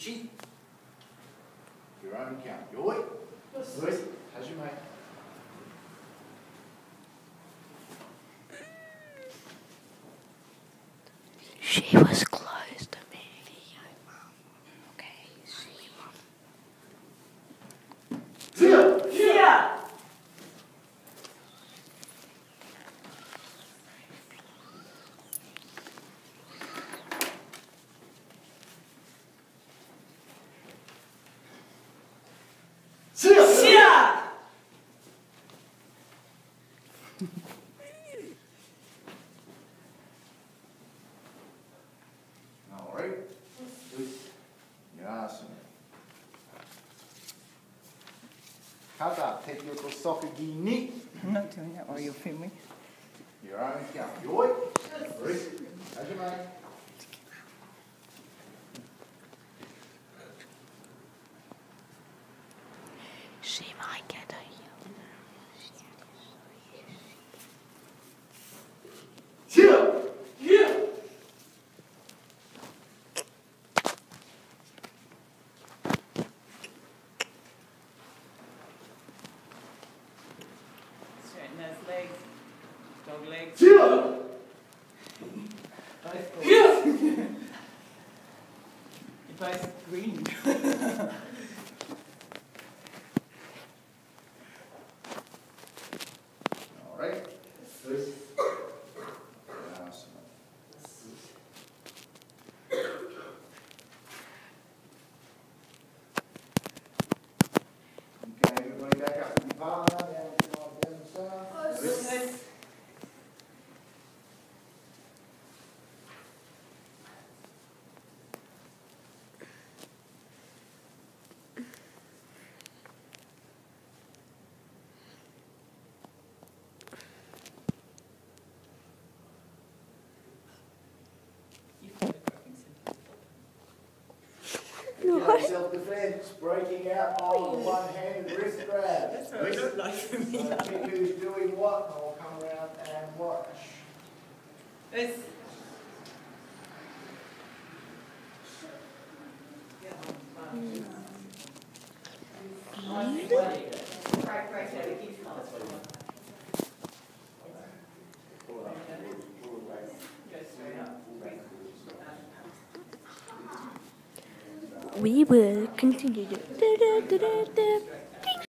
1. Your own count. 用意。よし。始め。 She was close to me. Okay, she won. Yeah. Alright. Yes. 肩、手横側気に。 I'm not doing that while you're filming. Your own count. 用意。始め。 She might get a Straighten those legs. Dog legs. You're both green. Alright. Yes. Okay, everybody back up to the partner, down to the other side. Okay, self-defense, breaking out on one-handed wrist grab. That's what it looked like for me. So pick who's doing what, and I'll come around and watch. This. We will continue.